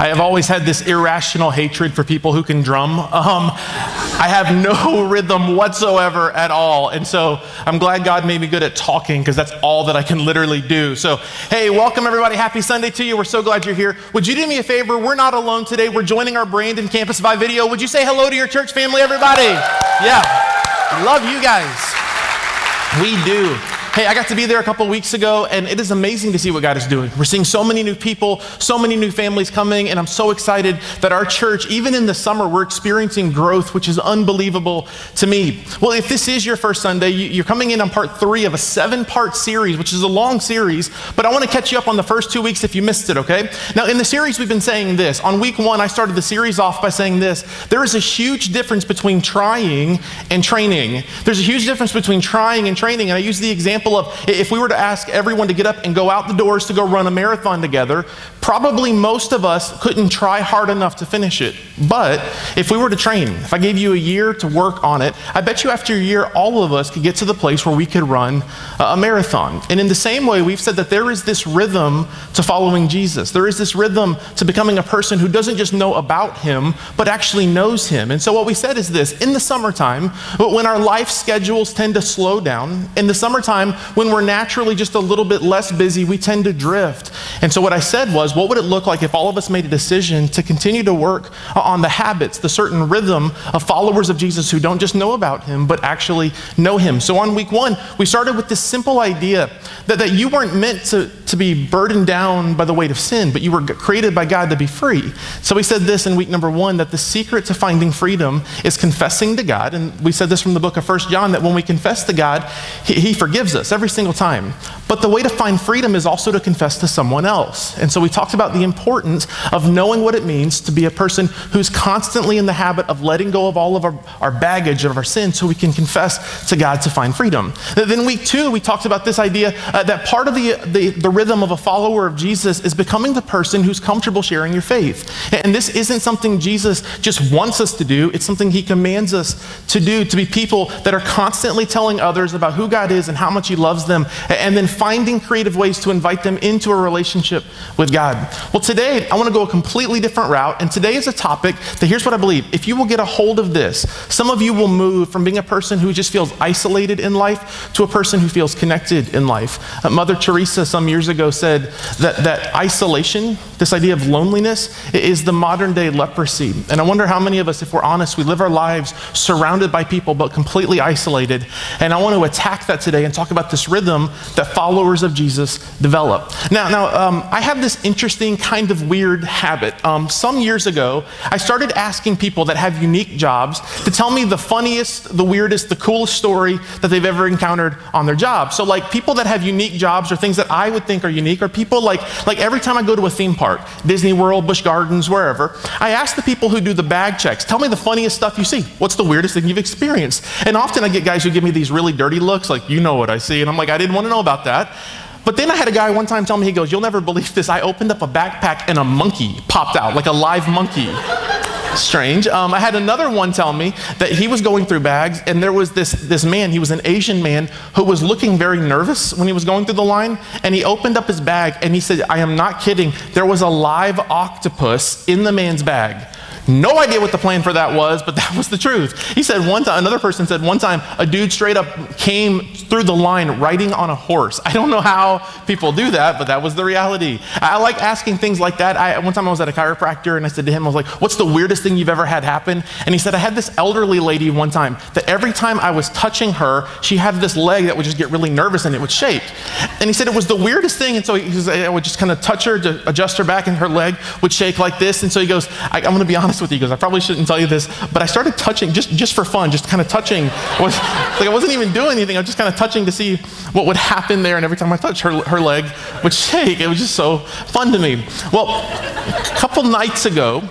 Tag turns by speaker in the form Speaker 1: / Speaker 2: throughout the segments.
Speaker 1: I have always had this irrational hatred for people who can drum. I have no rhythm whatsoever at all. And so I'm glad God made me good at talking, because that's all that I can literally do. So, hey, welcome everybody. Happy Sunday to you. We're so glad you're here. Would you do me a favor? We're not alone today. We're joining our Brandon campus by video. Would you say hello to your church family, everybody? Yeah. Love you guys. We do. Hey, I got to be there a couple weeks ago, and it is amazing to see what God is doing. We're seeing so many new people, so many new families coming, and I'm so excited that our church, even in the summer, we're experiencing growth, which is unbelievable to me. Well, if this is your first Sunday, you're coming in on part 3 of a 7-part series, which is a long series, but I want to catch you up on the first 2 weeks if you missed it, okay? Now, in the series, we've been saying this. On week 1, I started the series off by saying this: there is a huge difference between trying and training. There's a huge difference between trying and training, and I use the example of if we were to ask everyone to get up and go out the doors to go run a marathon together, probably most of us couldn't try hard enough to finish it. But if we were to train, if I gave you a year to work on it, I bet you after a year, all of us could get to the place where we could run a marathon. And in the same way, we've said that there is this rhythm to following Jesus. There is this rhythm to becoming a person who doesn't just know about him, but actually knows him. And so what we said is this: in the summertime, when our life schedules tend to slow down, in the summertime, when we're naturally just a little bit less busy, we tend to drift. And so what I said was, what would it look like if all of us made a decision to continue to work on the habits, the certain rhythm of followers of Jesus who don't just know about him, but actually know him? So on week 1, we started with this simple idea that you weren't meant to be burdened down by the weight of sin, but you were created by God to be free. So we said this in week number 1, that the secret to finding freedom is confessing to God. And we said this from the book of 1 John, that when we confess to God, he forgives us every single time. But the way to find freedom is also to confess to someone else. And so we talked about the importance of knowing what it means to be a person who's constantly in the habit of letting go of all of our baggage of our sin, so we can confess to God to find freedom. Then week 2, we talked about this idea that part of the rhythm of a follower of Jesus is becoming the person who's comfortable sharing your faith. And this isn't something Jesus just wants us to do. It's something he commands us to do, to be people that are constantly telling others about who God is and how much he loves them, and then finding creative ways to invite them into a relationship with God. Well, today, I want to go a completely different route, and today is a topic that, here's what I believe: if you will get a hold of this, some of you will move from being a person who just feels isolated in life to a person who feels connected in life. Mother Teresa some years ago said that isolation, this idea of loneliness, is the modern day leprosy. And I wonder how many of us, if we're honest, we live our lives surrounded by people but completely isolated. And I want to attack that today and talk about this rhythm that followers of Jesus develop. Now, I have this interesting kind of weird habit. Some years ago, I started asking people that have unique jobs to tell me the funniest, the weirdest, the coolest story that they've ever encountered on their job. So like people that have unique jobs or things that I would think are unique, or people like every time I go to a theme park, Disney World, Busch Gardens, wherever, I ask the people who do the bag checks, tell me the funniest stuff you see. What's the weirdest thing you've experienced? And often I get guys who give me these really dirty looks, like, you know what I see. And I'm like, I didn't want to know about that. But then I had a guy one time tell me, he goes, you'll never believe this. I opened up a backpack and a monkey popped out, like a live monkey. Strange. I had another one tell me that he was going through bags, and there was this man, he was an Asian man, who was looking very nervous when he was going through the line, and he opened up his bag and he said, I am not kidding, there was a live octopus in the man's bag. No idea what the plan for that was, but that was the truth. He said one time, another person said one time, a dude straight up came through the line riding on a horse. I don't know how people do that, but that was the reality. I like asking things like that. One time I was at a chiropractor and I said to him, I was like, what's the weirdest thing you've ever had happen? And he said, I had this elderly lady one time that every time I was touching her, she had this leg that would just get really nervous and it would shake. And he said it was the weirdest thing. And so I would just kind of touch her to adjust her back, and her leg would shake like this. And so he goes, I'm going to be honest with you. He goes, I probably shouldn't tell you this, but I started touching just for fun, just kind of touching. Like I wasn't even doing anything. I was just kind of touching to see what would happen there. And every time I touched, her leg would shake. It was just so fun to me. Well, a couple nights ago,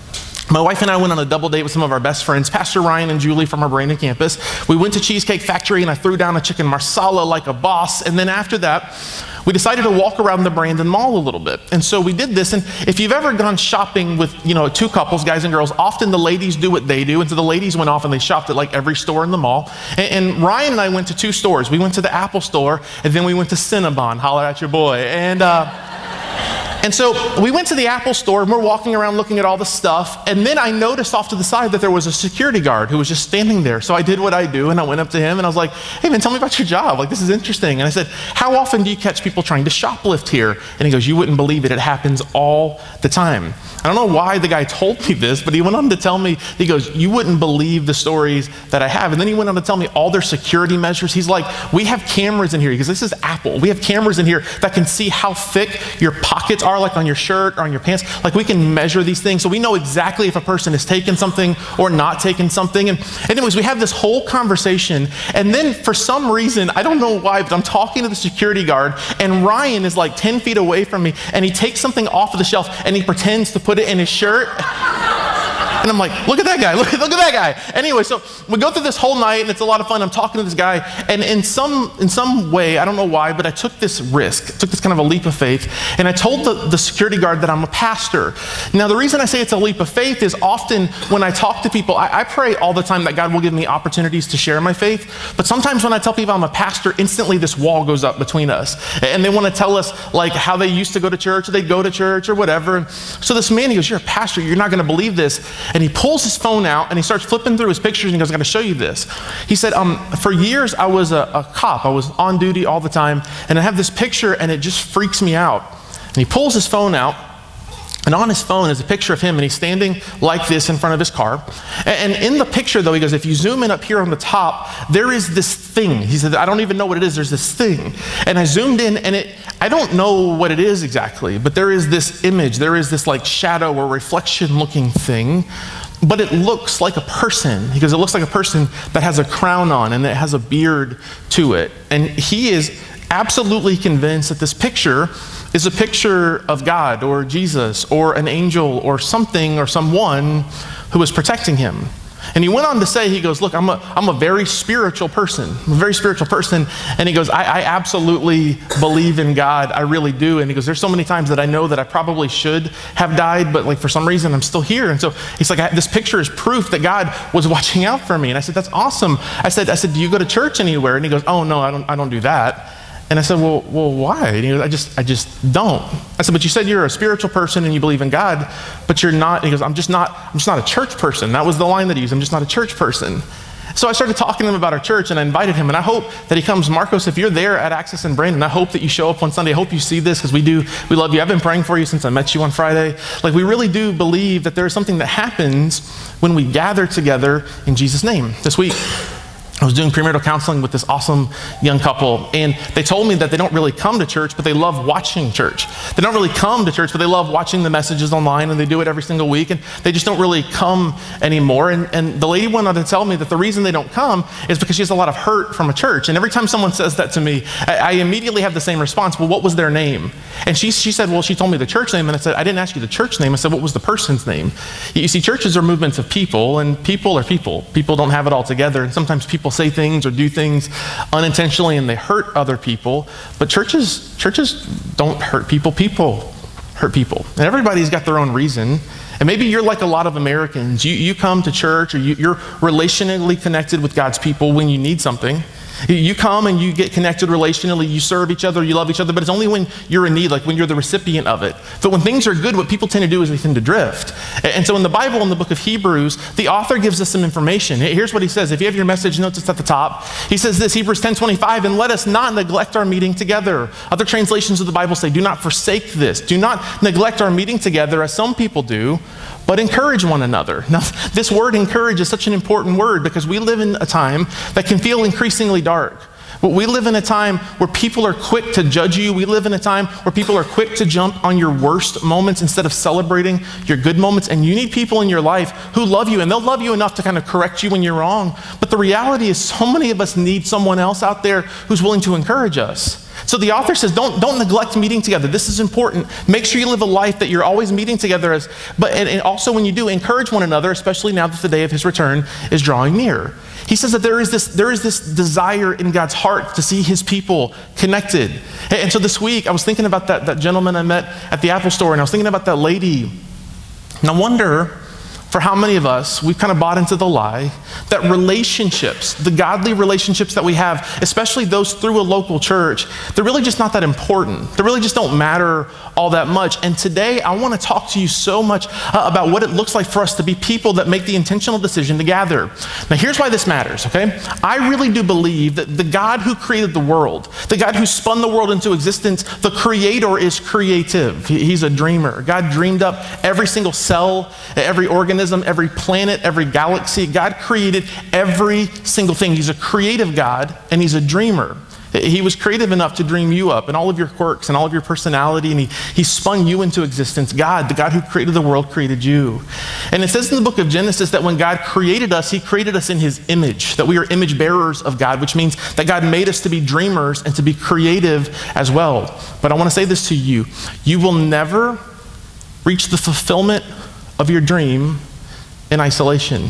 Speaker 1: my wife and I went on a double date with some of our best friends, Pastor Ryan and Julie from our Brandon campus. We went to Cheesecake Factory and I threw down a chicken marsala like a boss. And then after that, we decided to walk around the Brandon Mall a little bit. And so we did this. And if you've ever gone shopping with, two couples, guys and girls, often the ladies do what they do. And so the ladies went off and they shopped at like every store in the mall. And Ryan and I went to 2 stores. We went to the Apple store and then we went to Cinnabon, holler at your boy. And And so we went to the Apple store and we're walking around looking at all the stuff. And then I noticed off to the side that there was a security guard who was just standing there. So I did what I do and I went up to him and I was like, hey man, tell me about your job. Like, this is interesting. And I said, how often do you catch people trying to shoplift here? And he goes, you wouldn't believe it. It happens all the time. I don't know why the guy told me this, but he went on to tell me, he goes, you wouldn't believe the stories that I have. And then he went on to tell me all their security measures. He's like, we have cameras in here, because this is Apple. We have cameras in here that can see how thick your pockets are, like on your shirt or on your pants. Like, we can measure these things. So we know exactly if a person has taken something or not taken something. And anyways, we have this whole conversation. And then for some reason, I don't know why, but I'm talking to the security guard and Ryan is like 10 feet away from me and he takes something off of the shelf and he pretends to put it in his shirt. And I'm like, look at that guy, look at that guy. Anyway, so we go through this whole night and it's a lot of fun. I'm talking to this guy and in some way, I don't know why, but I took this risk, took this kind of a leap of faith, and I told the security guard that I'm a pastor. Now, the reason I say it's a leap of faith is often when I talk to people, I pray all the time that God will give me opportunities to share my faith, but sometimes when I tell people I'm a pastor, instantly this wall goes up between us. And they want to tell us like how they used to go to church, or they'd go to church or whatever. And so this man, he goes, you're a pastor, you're not going to believe this. And he pulls his phone out and he starts flipping through his pictures and he goes, I got to show you this. He said, for years I was a cop. I was on duty all the time. And I have this picture and it just freaks me out. And he pulls his phone out. And on his phone is a picture of him, and he's standing like this in front of his car. And in the picture, though, he goes, if you zoom in up here on the top, there is this thing. He said, I don't even know what it is. There's this thing. And I zoomed in, and I don't know what it is exactly, but there is this image. There is this like shadow or reflection-looking thing, but it looks like a person. He goes, it looks like a person that has a crown on, and it has a beard to it. And he is absolutely convinced that this picture is a picture of God or Jesus or an angel or something or someone who is protecting him. And he went on to say, he goes, look, I'm a very spiritual person. I'm a very spiritual person. And he goes, I absolutely believe in God. I really do. And he goes, there's so many times that I know that I probably should have died, but like for some reason I'm still here. And so he's like, this picture is proof that God was watching out for me. And I said, that's awesome. I said, do you go to church anywhere? And he goes, oh no, I don't do that. And I said, well, why? And he goes, I just don't. I said, but you said you're a spiritual person and you believe in God, but you're not. And he goes, I'm just not a church person. That was the line that he used. I'm just not a church person. So I started talking to him about our church and I invited him, and I hope that he comes. Marcos, if you're there at Access in Brandon, I hope that you show up on Sunday. I hope you see this, because we love you. I've been praying for you since I met you on Friday. Like, we really do believe that there is something that happens when we gather together in Jesus' name. This week, I was doing premarital counseling with this awesome young couple, and they told me that they don't really come to church, but they love watching church. They don't really come to church, but they love watching the messages online, and they do it every single week, and they just don't really come anymore. And the lady went on to tell me that the reason they don't come is because she has a lot of hurt from a church. And every time someone says that to me, I immediately have the same response. Well, what was their name? And she said, well, she told me the church name, and I said, I didn't ask you the church name. I said, what was the person's name? You see, churches are movements of people, and people are people. People don't have it all together, and sometimes people say things or do things unintentionally and they hurt other people. But churches don't hurt people. People hurt people. And everybody's got their own reason. And maybe you're like a lot of Americans. You come to church, or you're relationally connected with God's people when you need something. You come and you get connected relationally, you serve each other, you love each other, but it's only when you're in need, like when you're the recipient of it. But when things are good, what people tend to do is they tend to drift. And so in the Bible, in the book of Hebrews, the author gives us some information. Here's what he says. If you have your message notes, it's at the top. He says this, Hebrews 10:25, and let us not neglect our meeting together. Other translations of the Bible say, do not forsake this. Do not neglect our meeting together as some people do, but encourage one another. Now, this word encourage is such an important word because we live in a time that can feel increasingly dark. We live in a time where people are quick to judge you. We live in a time where people are quick to jump on your worst moments instead of celebrating your good moments. And you need people in your life who love you, and they'll love you enough to kind of correct you when you're wrong. But the reality is so many of us need someone else out there who's willing to encourage us. So the author says, don't neglect meeting together. This is important. Make sure you live a life that you're always meeting together and also when you do, encourage one another, especially now that the day of his return is drawing near. He says that there is this desire in God's heart to see his people connected. And so this week, I was thinking about that gentleman I met at the Apple store, and I was thinking about that lady. And I wonder, for how many of us, we've kind of bought into the lie that relationships, the godly relationships that we have, especially those through a local church, they're really just not that important. They really just don't matter all that much. And today I want to talk to you so much about what it looks like for us to be people that make the intentional decision to gather. Now here's why this matters, okay? I really do believe that the God who created the world, the God who spun the world into existence, the creator is creative. He's a dreamer. God dreamed up every single cell, every organism, every planet, every galaxy. God created every single thing. He's a creative God, and he's a dreamer. He was creative enough to dream you up and all of your quirks and all of your personality, and he spun you into existence. God, the God who created the world, created you. And it says in the book of Genesis that when God created us, he created us in his image, that we are image bearers of God, which means that God made us to be dreamers and to be creative as well. But I want to say this to you. You will never reach the fulfillment of your dream in isolation.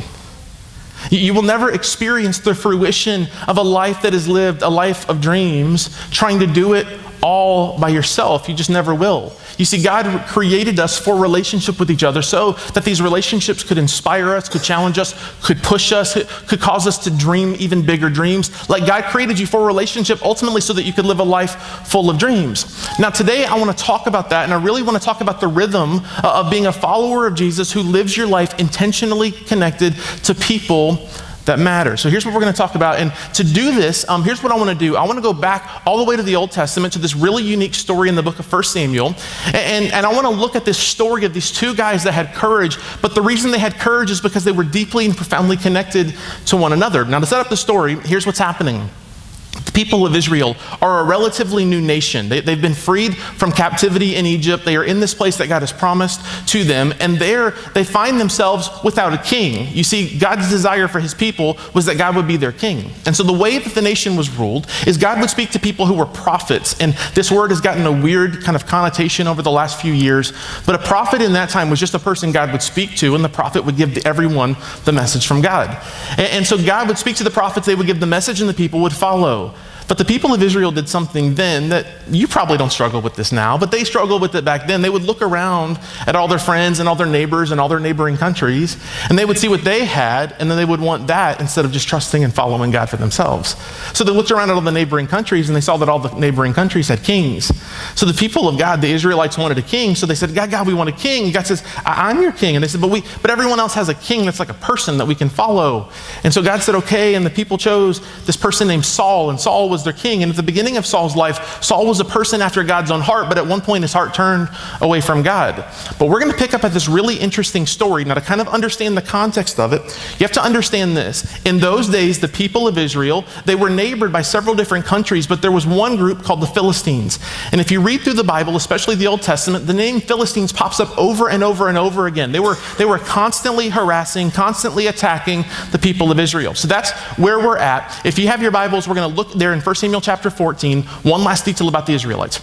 Speaker 1: You will never experience the fruition of a life that is lived, a life of dreams, trying to do it all by yourself. You just never will. You see, God created us for relationship with each other so that these relationships could inspire us, could challenge us, could push us, could cause us to dream even bigger dreams. Like God created you for a relationship ultimately so that you could live a life full of dreams. Now today I want to talk about that, and I really want to talk about the rhythm of being a follower of Jesus who lives your life intentionally connected to people that matter. So here's what we're going to talk about. And to do this, here's what I want to do. I want to go back all the way to the Old Testament, to this really unique story in the book of 1 Samuel. And I want to look at this story of these two guys that had courage. But the reason they had courage is because they were deeply and profoundly connected to one another. Now to set up the story, here's what's happening. The people of Israel are a relatively new nation. They've been freed from captivity in Egypt. They are in this place that God has promised to them, and there they find themselves without a king. You see, God's desire for his people was that God would be their king. And so the way that the nation was ruled is God would speak to people who were prophets, and this word has gotten a weird kind of connotation over the last few years, but a prophet in that time was just a person God would speak to, and the prophet would give to everyone the message from God. And so God would speak to the prophets, they would give the message, and the people would follow. But the people of Israel did something then that you probably don't struggle with this now, but they struggled with it back then. They would look around at all their friends and all their neighbors and all their neighboring countries, and they would see what they had, and then they would want that instead of just trusting and following God for themselves. So they looked around at all the neighboring countries, and they saw that all the neighboring countries had kings. So the people of God, the Israelites, wanted a king, so they said, God, we want a king. God says, I'm your king. And they said, but everyone else has a king that's like a person that we can follow. And so God said, okay, and the people chose this person named Saul, and Saul was their king. And at the beginning of Saul's life, Saul was a person after God's own heart, but at one point his heart turned away from God. But we're going to pick up at this really interesting story. Now to kind of understand the context of it, you have to understand this. In those days, the people of Israel, they were neighbored by several different countries, but there was one group called the Philistines. And if you read through the Bible, especially the Old Testament, the name Philistines pops up over and over and over again. They were constantly harassing, constantly attacking the people of Israel. So that's where we're at. If you have your Bibles, we're going to look there in 1 Samuel chapter 14, one last detail about the Israelites.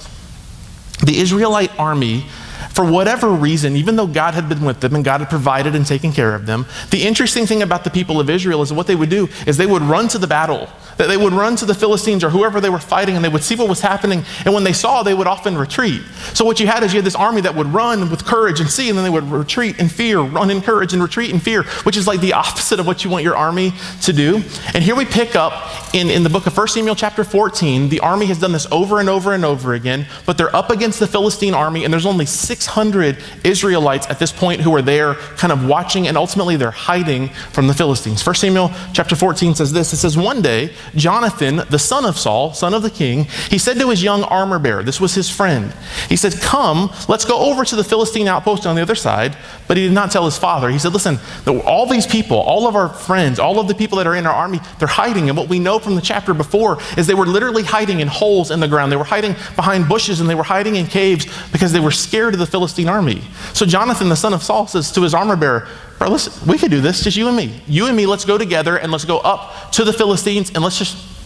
Speaker 1: The Israelite army, for whatever reason, even though God had been with them and God had provided and taken care of them, the interesting thing about the people of Israel is what they would do is they would run to the battle. That they would run to the Philistines or whoever they were fighting, and they would see what was happening, and when they saw, they would often retreat. So what you had is you had this army that would run with courage and see, and then they would retreat in fear, run in courage and retreat in fear, which is like the opposite of what you want your army to do. And here we pick up in the book of 1 Samuel chapter 14, the army has done this over and over and over again, but they're up against the Philistine army, and there's only 600 Israelites at this point who are there kind of watching, and ultimately they're hiding from the Philistines. 1 Samuel chapter 14 says this, it says, one day, Jonathan, the son of Saul, son of the king, he said to his young armor bearer, this was his friend, he said, come, let's go over to the Philistine outpost on the other side. But he did not tell his father. He said, listen, all these people, all of our friends, all of the people that are in our army, they're hiding. And what we know from the chapter before is they were literally hiding in holes in the ground. They were hiding behind bushes, and they were hiding in caves because they were scared of the Philistine army. So Jonathan, the son of Saul, says to his armor bearer, bro, listen, we could do this, just you and me. You and me, let's go together and let's go up to the Philistines and let's just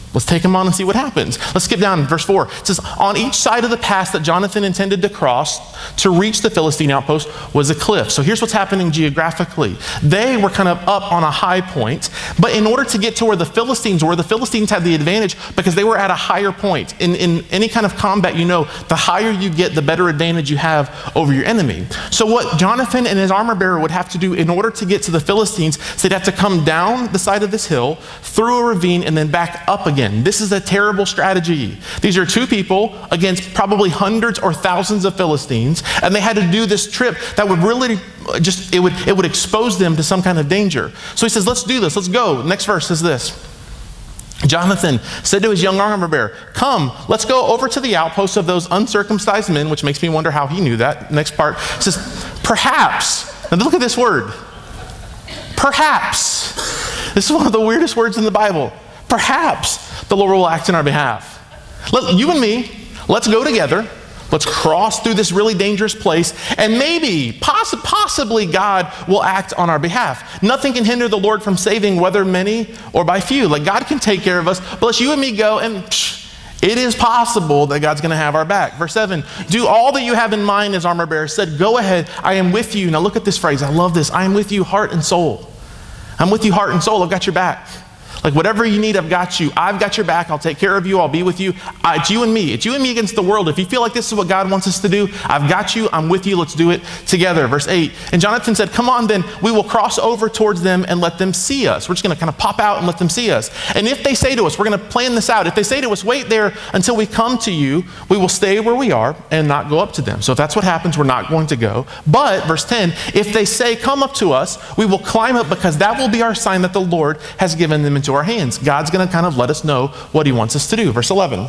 Speaker 1: Let's take them on and see what happens. Let's skip down verse 4. It says, on each side of the pass that Jonathan intended to cross to reach the Philistine outpost was a cliff. So here's what's happening geographically. They were kind of up on a high point, but in order to get to where the Philistines were, the Philistines had the advantage because they were at a higher point. In any kind of combat, you know, the higher you get, the better advantage you have over your enemy. So what Jonathan and his armor bearer would have to do in order to get to the Philistines, is they'd have to come down the side of this hill, through a ravine, and then back up again. This is a terrible strategy. These are two people against probably hundreds or thousands of Philistines, and they had to do this trip that would really just, it would expose them to some kind of danger. So he says, let's do this, let's go. Next verse is this. Jonathan said to his young armor bearer, come, let's go over to the outposts of those uncircumcised men, which makes me wonder how he knew that. Next part says, perhaps. Now look at this word. Perhaps. This is one of the weirdest words in the Bible. Perhaps the Lord will act in our behalf. You and me, let's go together. Let's cross through this really dangerous place, and maybe, possibly God will act on our behalf. Nothing can hinder the Lord from saving, whether many or by few. Like, God can take care of us, but let's you and me go, and it is possible that God's going to have our back. Verse 7, do all that you have in mind, as armor bearer said. Go ahead, I am with you. Now look at this phrase. I love this. I am with you, heart and soul. I'm with you, heart and soul. I've got your back. Like, whatever you need, I've got you. I've got your back. I'll take care of you. I'll be with you. It's you and me. It's you and me against the world. If you feel like this is what God wants us to do, I've got you. I'm with you. Let's do it together. Verse 8. And Jonathan said, come on then, we will cross over towards them and let them see us. We're just going to kind of pop out and let them see us. And if they say to us, we're going to plan this out. If they say to us, wait there until we come to you, we will stay where we are and not go up to them. So if that's what happens, we're not going to go. But, verse 10, if they say, come up to us, we will climb up, because that will be our sign that the Lord has given them into our hands. God's going to kind of let us know what he wants us to do. Verse 11.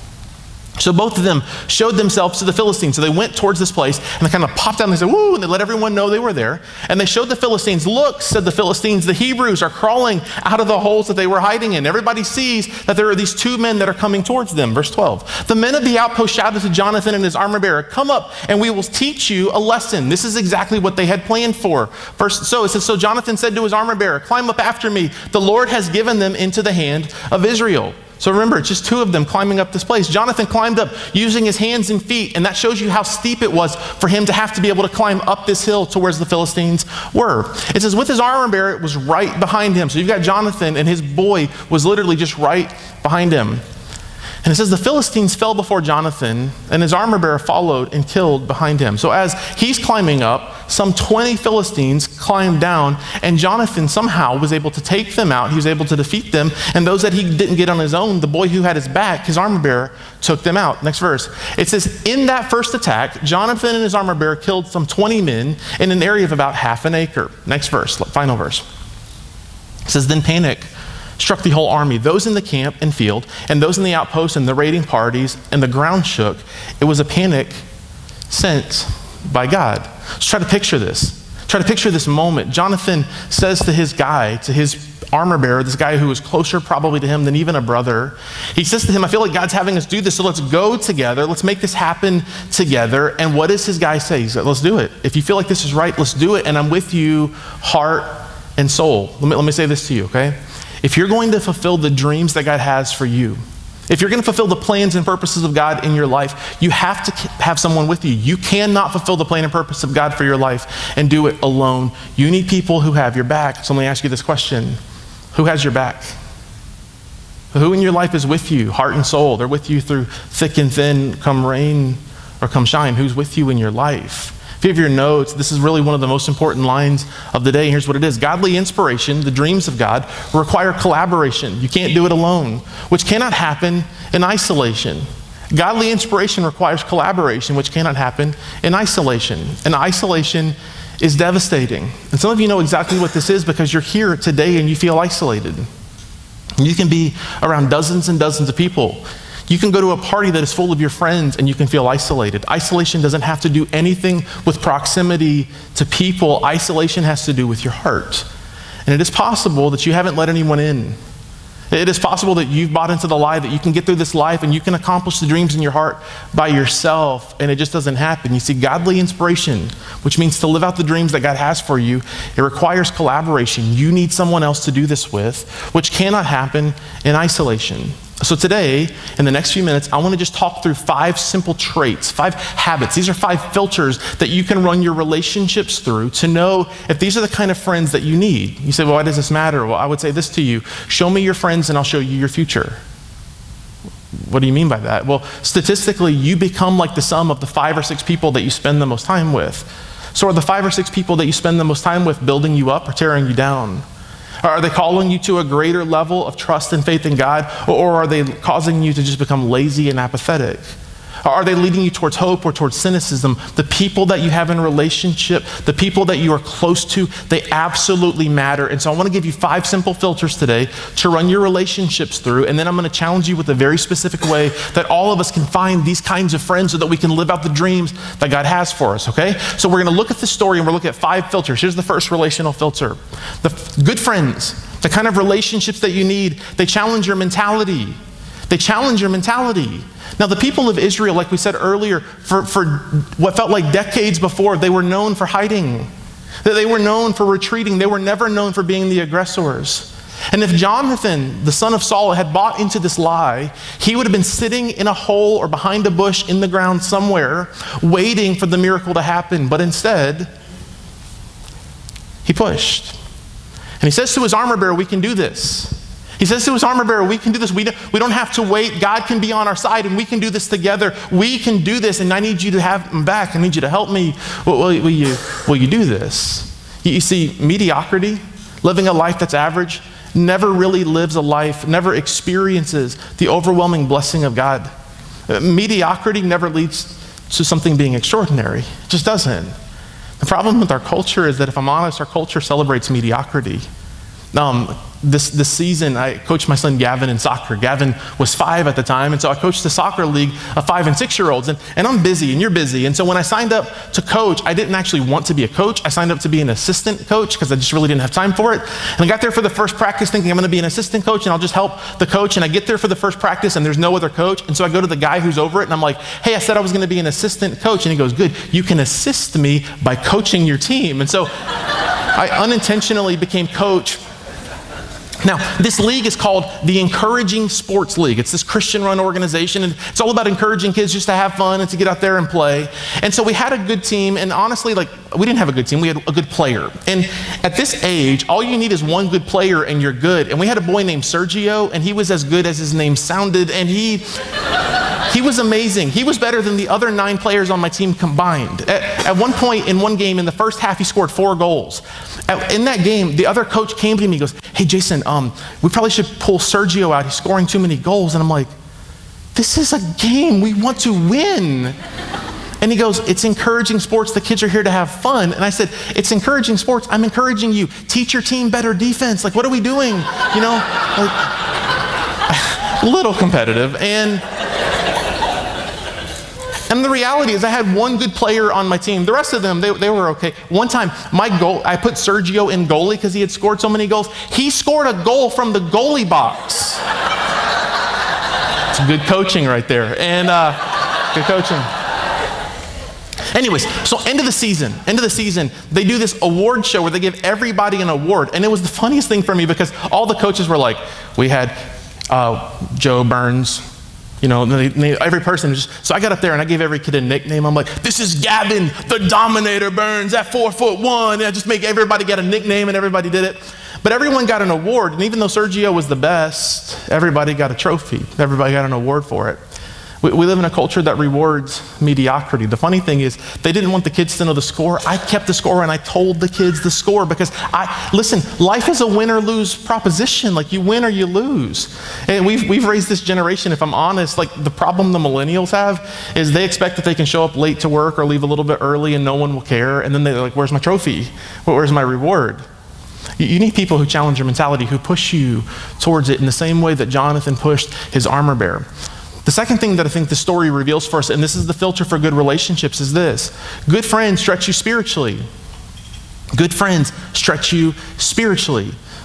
Speaker 1: So both of them showed themselves to the Philistines. So they went towards this place, and they kind of popped out and they said, woo, and they let everyone know they were there. And they showed the Philistines, look, said the Philistines, the Hebrews are crawling out of the holes that they were hiding in. Everybody sees that there are these two men that are coming towards them. Verse 12. The men of the outpost shouted to Jonathan and his armor bearer, come up and we will teach you a lesson. This is exactly what they had planned for. So it says, so Jonathan said to his armor bearer, climb up after me. The Lord has given them into the hand of Israel. So remember, it's just two of them climbing up this place. Jonathan climbed up using his hands and feet, and that shows you how steep it was for him to have to be able to climb up this hill to where the Philistines were. It says, with his armor bearer, it was right behind him. So you've got Jonathan, and his boy was literally just right behind him. And it says the Philistines fell before Jonathan, and his armor bearer followed and killed behind him. So as he's climbing up, some 20 Philistines climbed down, and Jonathan somehow was able to take them out. He was able to defeat them, and those that he didn't get on his own, the boy who had his back, his armor bearer, took them out. Next verse. It says, in that first attack, Jonathan and his armor bearer killed some 20 men in an area of about half an acre. Next verse, final verse. It says, then panic struck the whole army, those in the camp and field, and those in the outposts and the raiding parties, and the ground shook. It was a panic sent by God. Let's try to picture this. Try to picture this moment. Jonathan says to his guy, to his armor bearer, this guy who was closer probably to him than even a brother, he says to him, I feel like God's having us do this, so let's go together. Let's make this happen together. And what does his guy say? He said, let's do it. If you feel like this is right, let's do it. And I'm with you, heart and soul. Let me say this to you, okay? If you're going to fulfill the dreams that God has for you, if you're going to fulfill the plans and purposes of God in your life, you have to have someone with you. You cannot fulfill the plan and purpose of God for your life and do it alone. You need people who have your back. So let me ask you this question. Who has your back? Who in your life is with you, heart and soul? They're with you through thick and thin, come rain or come shine. Who's with you in your life? If you have your notes, this is really one of the most important lines of the day. Here's what it is. Godly inspiration, the dreams of God, require collaboration. You can't do it alone, which cannot happen in isolation. Godly inspiration requires collaboration, which cannot happen in isolation. And isolation is devastating. And some of you know exactly what this is because you're here today and you feel isolated. You can be around dozens and dozens of people. You can go to a party that is full of your friends and you can feel isolated. Isolation doesn't have to do anything with proximity to people. Isolation has to do with your heart. And it is possible that you haven't let anyone in. It is possible that you've bought into the lie that you can get through this life and you can accomplish the dreams in your heart by yourself, and it just doesn't happen. You see, godly inspiration, which means to live out the dreams that God has for you, it requires collaboration. You need someone else to do this with, which cannot happen in isolation. So today, in the next few minutes, I want to just talk through 5 simple traits, 5 habits. These are 5 filters that you can run your relationships through to know if these are the kind of friends that you need. You say, well, why does this matter? Well, I would say this to you. Show me your friends and I'll show you your future. What do you mean by that? Well, statistically, you become like the sum of the 5 or 6 people that you spend the most time with. So are the 5 or 6 people that you spend the most time with building you up or tearing you down? Are they calling you to a greater level of trust and faith in God, or are they causing you to just become lazy and apathetic? Are they leading you towards hope or towards cynicism? The people that you have in a relationship, the people that you are close to, they absolutely matter. And so I want to give you 5 simple filters today to run your relationships through, and then I'm going to challenge you with a very specific way that all of us can find these kinds of friends so that we can live out the dreams that God has for us, okay? So we're going to look at the story and we're looking at 5 filters. Here's the first relational filter. The good friends, the kind of relationships that you need, they challenge your mentality. They challenge your mentality. Now, the people of Israel, like we said earlier, for what felt like decades before, they were known for hiding. They were known for retreating. They were never known for being the aggressors. And if Jonathan, the son of Saul, had bought into this lie, he would have been sitting in a hole or behind a bush in the ground somewhere, waiting for the miracle to happen. But instead, he pushed. And he says to his armor bearer, we can do this. He says to his armor bearer, we can do this. We don't have to wait. God can be on our side and we can do this together. We can do this, and I need you to have him back. I need you to help me. Will you do this? You see, mediocrity, living a life that's average, never really lives a life, never experiences the overwhelming blessing of God. Mediocrity never leads to something being extraordinary. It just doesn't. The problem with our culture is that, if I'm honest, our culture celebrates mediocrity. This season, I coached my son Gavin in soccer. Gavin was 5 at the time, and so I coached the soccer league of 5 and 6-year-olds, and I'm busy, and you're busy. And so when I signed up to coach, I didn't actually want to be a coach. I signed up to be an assistant coach because I just really didn't have time for it. And I got there for the first practice thinking I'm going to be an assistant coach, and I'll just help the coach. And I get there for the first practice, and there's no other coach. And so I go to the guy who's over it, and I'm like, hey, I said I was going to be an assistant coach. And he goes, good, you can assist me by coaching your team. And so I unintentionally became coach. Now, this league is called the Encouraging Sports League. It's this Christian-run organization, and it's all about encouraging kids just to have fun and to get out there and play. And so we had a good team, and honestly, we didn't have a good team. We had a good player. And at this age, all you need is one good player, and you're good. And we had a boy named Sergio, and he was as good as his name sounded, and he was amazing. He was better than the other 9 players on my team combined. At one point in one game, in the first half, he scored 4 goals. In that game, the other coach came to me and goes, hey, Jason, we probably should pull Sergio out. He's scoring too many goals. And I'm like, this is a game. We want to win. And he goes, it's encouraging sports. The kids are here to have fun. And I said, it's encouraging sports. I'm encouraging you. Teach your team better defense. Like, what are we doing? You know, a little competitive. And the reality is I had one good player on my team. The rest of them, they were okay. One time, I put Sergio in goalie because he had scored so many goals. He scored a goal from the goalie box. It's good coaching right there. And good coaching. Anyways, so end of the season, they do this award show where they give everybody an award. And it was the funniest thing for me because all the coaches were like, we had Joe Burns, you know, every person so I got up there and I gave every kid a nickname. I'm like, this is Gavin, the Dominator Burns at 4'1". And I just make everybody get a nickname, and everybody did it. But everyone got an award. And even though Sergio was the best, everybody got a trophy. Everybody got an award for it. We live in a culture that rewards mediocrity. The funny thing is, they didn't want the kids to know the score. I kept the score and I told the kids the score because listen, life is a win or lose proposition. Like, you win or you lose. And we've raised this generation, if I'm honest, like, the problem the millennials have is they expect that they can show up late to work or leave a little bit early and no one will care. And then they're like, where's my trophy? Where's my reward? You need people who challenge your mentality, who push you towards it in the same way that Jonathan pushed his armor bearer. The second thing that I think the story reveals for us, and this is the filter for good relationships, is this. Good friends stretch you spiritually. Good friends stretch you spiritually.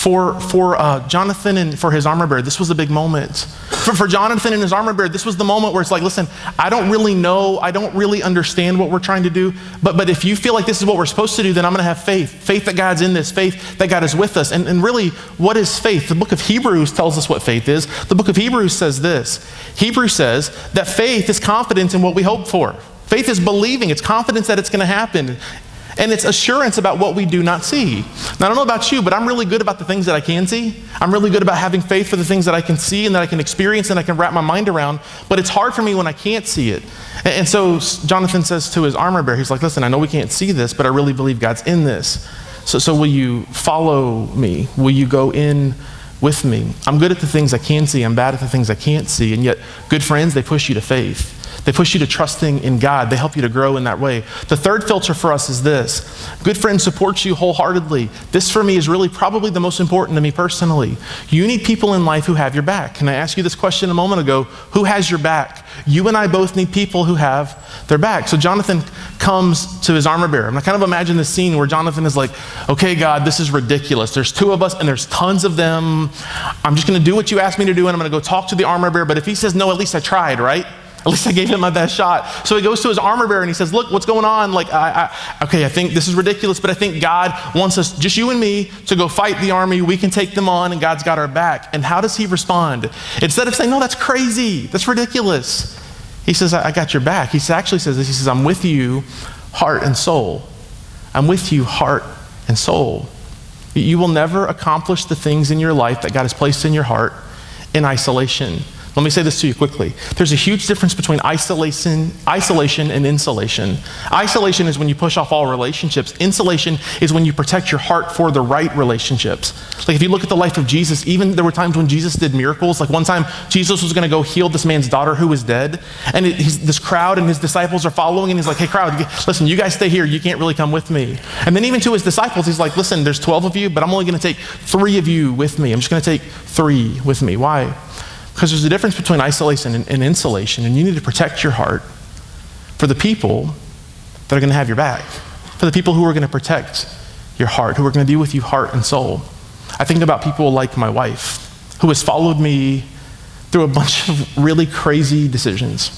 Speaker 1: For Jonathan and for his armor bearer, this was a big moment. For Jonathan and his armor bearer, this was the moment where it's like, listen, I don't really know, I don't really understand what we're trying to do, but if you feel like this is what we're supposed to do, then I'm going to have faith. Faith that God's in this, faith that God is with us. And really, what is faith? The book of Hebrews tells us what faith is. The book of Hebrews says this. Hebrews says that faith is confidence in what we hope for. Faith is believing, it's confidence that it's going to happen. And it's assurance about what we do not see. Now, I don't know about you, but I'm really good about the things that I can see. I'm really good about having faith for the things that I can see and that I can experience and I can wrap my mind around. But it's hard for me when I can't see it. And so Jonathan says to his armor bearer, he's like, listen, I know we can't see this, but I really believe God's in this. So will you follow me? Will you go in with me? I'm good at the things I can see. I'm bad at the things I can't see. And yet, good friends, they push you to faith. They push you to trusting in God. They help you to grow in that way. The third filter for us is this. Good friends support you wholeheartedly. This for me is really probably the most important to me personally. You need people in life who have your back. Can I ask you this question a moment ago? Who has your back? You and I both need people who have their back. So Jonathan comes to his armor bearer. And I kind of imagine this scene where Jonathan is like, okay, God, this is ridiculous. There's two of us and there's tons of them. I'm just going to do what you asked me to do and I'm going to go talk to the armor bearer. But if he says no, at least I tried, right? At least I gave him my best shot. So he goes to his armor bearer and he says, look, what's going on? Like, okay, I think this is ridiculous, but I think God wants us, just you and me, to go fight the army. We can take them on and God's got our back. And how does he respond? Instead of saying, no, that's crazy, that's ridiculous, he says, I got your back. He actually says this, he says, I'm with you, heart and soul. I'm with you, heart and soul. You will never accomplish the things in your life that God has placed in your heart in isolation. Let me say this to you quickly. There's a huge difference between isolation and insulation. Isolation is when you push off all relationships. Insulation is when you protect your heart for the right relationships. Like if you look at the life of Jesus, even there were times when Jesus did miracles. Like one time, Jesus was going to go heal this man's daughter who was dead. And this crowd and his disciples are following. And he's like, hey, crowd, listen, you guys stay here. You can't really come with me. And then even to his disciples, he's like, listen, there's 12 of you, but I'm only going to take 3 of you with me. I'm just going to take 3 with me. Why? Because there's a difference between isolation and insulation, and you need to protect your heart for the people that are going to have your back, for the people who are going to protect your heart, who are going to be with you heart and soul. I think about people like my wife, who has followed me through a bunch of really crazy decisions.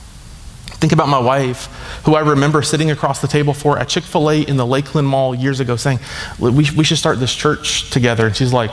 Speaker 1: Think about my wife, who I remember sitting across the table for at Chick-fil-A in the Lakeland Mall years ago saying, we should start this church together. And she's like,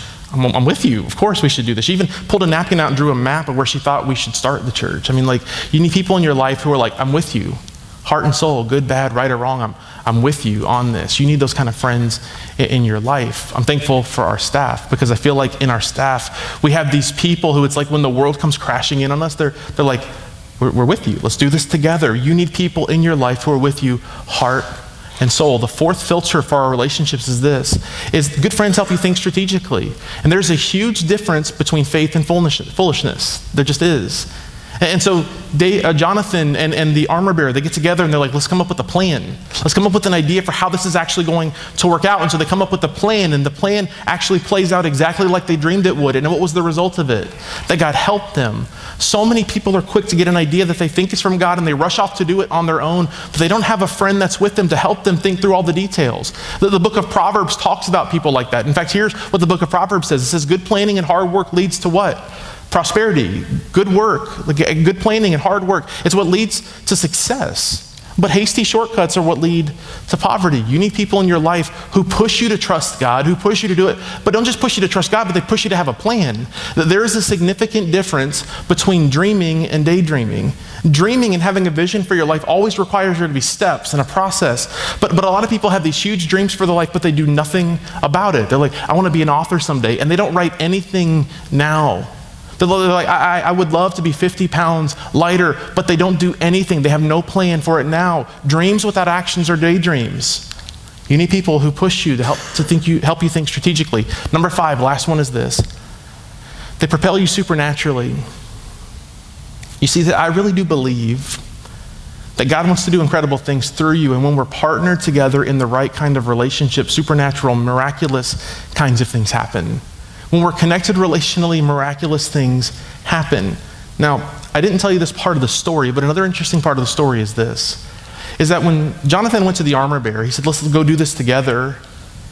Speaker 1: I'm with you. Of course we should do this. She even pulled a napkin out and drew a map of where she thought we should start the church. I mean, like, you need people in your life who are like, I'm with you. Heart and soul, good, bad, right or wrong, I'm with you on this. You need those kind of friends in your life. I'm thankful for our staff because I feel like in our staff, we have these people who it's like when the world comes crashing in on us, they're like, we're with you. Let's do this together. You need people in your life who are with you, heart and soul. The fourth filter for our relationships is this, is good friends help you think strategically. And there's a huge difference between faith and foolishness. There just is. And so Jonathan and the armor bearer, they get together and they're like, let's come up with a plan. Let's come up with an idea for how this is actually going to work out. And so they come up with a plan, and the plan actually plays out exactly like they dreamed it would. And what was the result of it? That God helped them. So many people are quick to get an idea that they think is from God and they rush off to do it on their own, but they don't have a friend that's with them to help them think through all the details. The book of Proverbs talks about people like that. In fact, here's what the book of Proverbs says. It says, good planning and hard work leads to what? Prosperity, good work, good planning and hard work. It's what leads to success. But hasty shortcuts are what lead to poverty. You need people in your life who push you to trust God, who push you to do it, but don't just push you to trust God, but they push you to have a plan. There is a significant difference between dreaming and daydreaming. Dreaming and having a vision for your life always requires there to be steps and a process. But a lot of people have these huge dreams for their life, but they do nothing about it. They're like, I want to be an author someday, and they don't write anything now. They're like, I would love to be 50 pounds lighter, but they don't do anything. They have no plan for it now. Dreams without actions are daydreams. You need people who push you to help you think strategically. Number 5, last one is this. They propel you supernaturally. You see, that I really do believe that God wants to do incredible things through you, and when we're partnered together in the right kind of relationship, supernatural, miraculous kinds of things happen. When we're connected relationally, miraculous things happen. Now, I didn't tell you this part of the story, but another interesting part of the story is this, is that when Jonathan went to the armor bearer, he said, let's go do this together.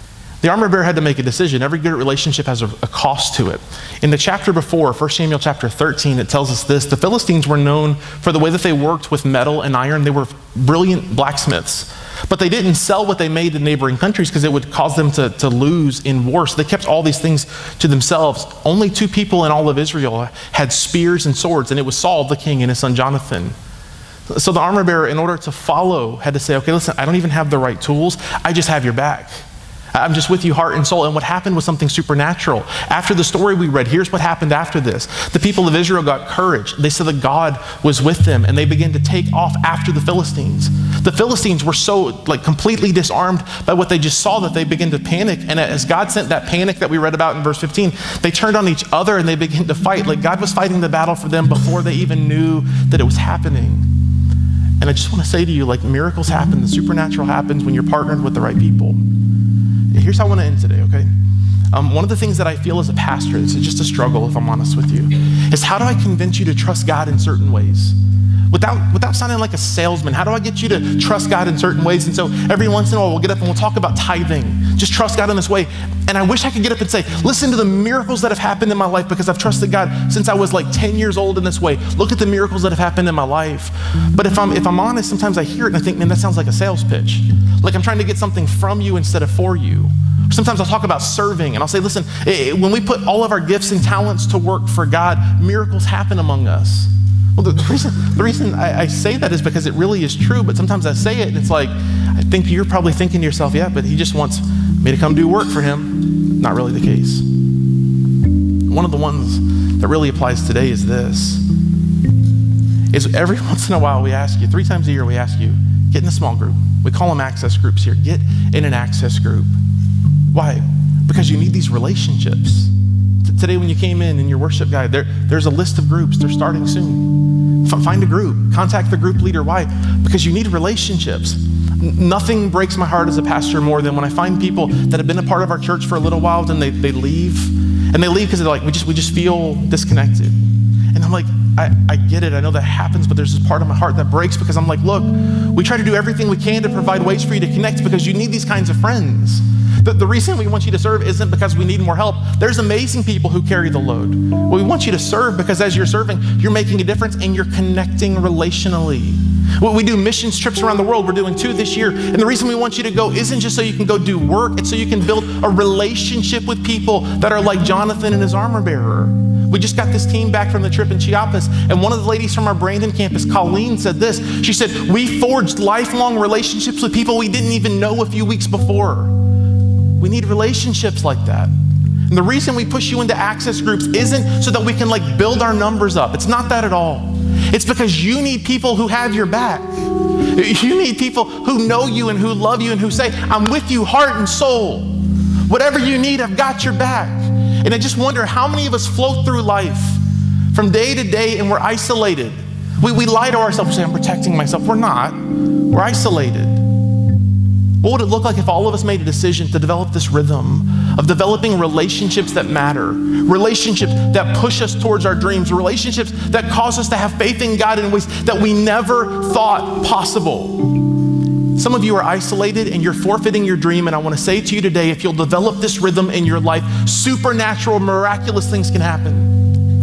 Speaker 1: The armor bearer had to make a decision. Every good relationship has a cost to it. In the chapter before, 1 Samuel chapter 13, it tells us this: the Philistines were known for the way that they worked with metal and iron. They were brilliant blacksmiths. But they didn't sell what they made in neighboring countries because it would cause them to lose in war. So they kept all these things to themselves. Only 2 people in all of Israel had spears and swords, and it was Saul, the king, and his son Jonathan. So the armor bearer, in order to follow, had to say, okay, listen, I don't even have the right tools. I just have your back. I'm just with you heart and soul. And what happened was something supernatural. After the story we read, here's what happened after this. The people of Israel got courage. They said that God was with them, and they began to take off after the Philistines. The Philistines were so completely disarmed by what they just saw that they began to panic. And as God sent that panic that we read about in verse 15, they turned on each other and they began to fight. Like God was fighting the battle for them before they even knew that it was happening. And I just want to say to you, miracles happen, the supernatural happens when you're partnered with the right people. Here's how I want to end today, okay? One of the things that I feel as a pastor, this is just a struggle if I'm honest with you, is how do I convince you to trust God in certain ways? Without sounding like a salesman, how do I get you to trust God in certain ways? And so every once in a while we'll get up and we'll talk about tithing. Just trust God in this way. And I wish I could get up and say, listen to the miracles that have happened in my life because I've trusted God since I was 10 years old in this way. Look at the miracles that have happened in my life. But if I'm honest, sometimes I hear it and I think, man, that sounds like a sales pitch. Like I'm trying to get something from you instead of for you. Sometimes I'll talk about serving and I'll say, listen, when we put all of our gifts and talents to work for God, miracles happen among us. Well, the reason I say that is because it really is true, but sometimes I say it and it's like, I think you're probably thinking to yourself, yeah, but he just wants me to come do work for him. Not really the case. One of the ones that really applies today is this, is every once in a while we ask you, 3 times a year we ask you, get in a small group. We call them access groups here. Get in an access group. Why? Because you need these relationships. Today when you came in your worship guide, there's a list of groups. They're starting soon. Find a group. Contact the group leader. Why? Because you need relationships. Nothing breaks my heart as a pastor more than when I find people that have been a part of our church for a little while, then they leave. And they leave because they're like, we just feel disconnected. And I'm like, I get it. I know that happens, but there's this part of my heart that breaks because I'm like, look, we try to do everything we can to provide ways for you to connect because you need these kinds of friends. The reason we want you to serve isn't because we need more help. There's amazing people who carry the load. Well, we want you to serve because as you're serving, you're making a difference and you're connecting relationally. Well, we do missions trips around the world. We're doing 2 this year. And the reason we want you to go isn't just so you can go do work. It's so you can build a relationship with people that are like Jonathan and his armor bearer. We just got this team back from the trip in Chiapas, and one of the ladies from our Brandon campus, Colleen, said this. She said, we forged lifelong relationships with people we didn't even know a few weeks before. We need relationships like that. And the reason we push you into access groups isn't so that we can build our numbers up. It's not that at all. It's because you need people who have your back. You need people who know you and who love you and who say, I'm with you heart and soul. Whatever you need, I've got your back. And I just wonder how many of us float through life from day to day and we're isolated. We lie to ourselves and say, I'm protecting myself. We're not. We're isolated. What would it look like if all of us made a decision to develop this rhythm of developing relationships that matter, relationships that push us towards our dreams, relationships that cause us to have faith in God in ways that we never thought possible? Some of you are isolated and you're forfeiting your dream, and I want to say to you today, if you'll develop this rhythm in your life, supernatural, miraculous things can happen.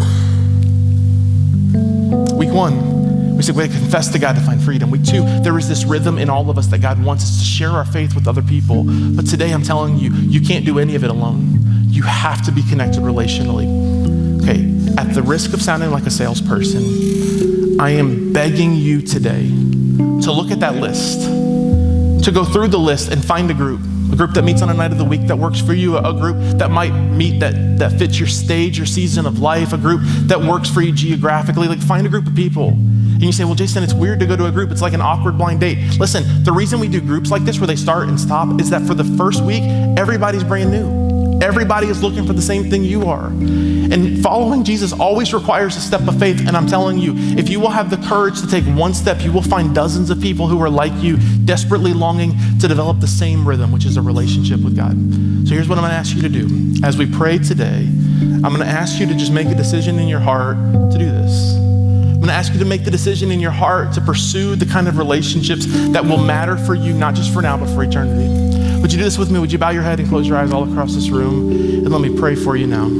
Speaker 1: Week 1, we said we confess to God to find freedom. Week 2, there is this rhythm in all of us that God wants us to share our faith with other people. But today I'm telling you, you can't do any of it alone. You have to be connected relationally. Okay, at the risk of sounding like a salesperson, I am begging you today to look at that list, to go through the list and find a group that meets on a night of the week that works for you, a group that might meet that fits your stage, your season of life, a group that works for you geographically. Find a group of people. And you say, well, Jason, it's weird to go to a group. It's like an awkward blind date. Listen, the reason we do groups like this where they start and stop is that for the first week, everybody's brand new. Everybody is looking for the same thing you are. And following Jesus always requires a step of faith. And I'm telling you, if you will have the courage to take one step, you will find dozens of people who are like you, desperately longing to develop the same rhythm, which is a relationship with God. So here's what I'm going to ask you to do. As we pray today, I'm going to ask you to just make a decision in your heart to do this. I'm going to ask you to make the decision in your heart to pursue the kind of relationships that will matter for you, not just for now, but for eternity. Would you do this with me? Would you bow your head and close your eyes all across this room? And let me pray for you now.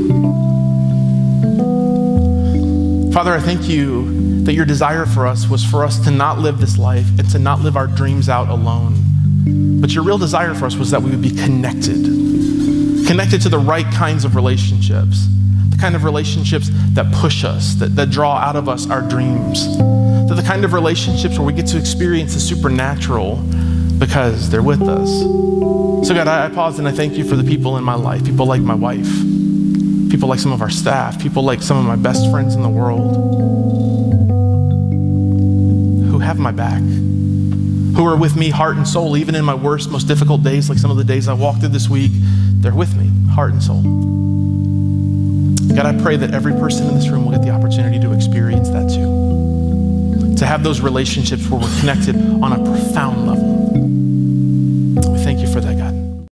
Speaker 1: Father, I thank you that your desire for us was for us to not live this life and to not live our dreams out alone. But your real desire for us was that we would be connected to the right kinds of relationships, the kind of relationships that push us, that draw out of us our dreams, the kind of relationships where we get to experience the supernatural because they're with us. So God, I pause and I thank you for the people in my life, people like my wife, people like some of our staff, people like some of my best friends in the world who have my back, who are with me heart and soul, even in my worst, most difficult days, like some of the days I walked through this week. They're with me, heart and soul. God, I pray that every person in this room will get the opportunity to experience that too. To have those relationships where we're connected on a profound level.